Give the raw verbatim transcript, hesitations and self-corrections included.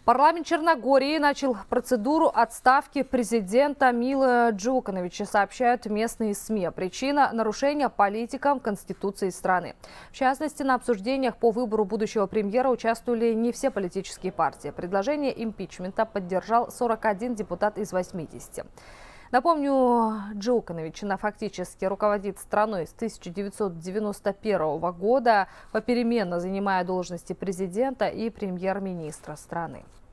Парламент Черногории начал процедуру отставки президента Мила Джукановича, сообщают местные СМИ. Причина – нарушение политикам Конституции страны. В частности, на обсуждениях по выбору будущего премьера участвовали не все политические партии. Предложение импичмента поддержал сорок один депутат из восьмидесяти. Напомню, Джуканович фактически руководит страной с тысяча девятьсот девяносто первого года, попеременно занимая должности президента и премьер-министра страны.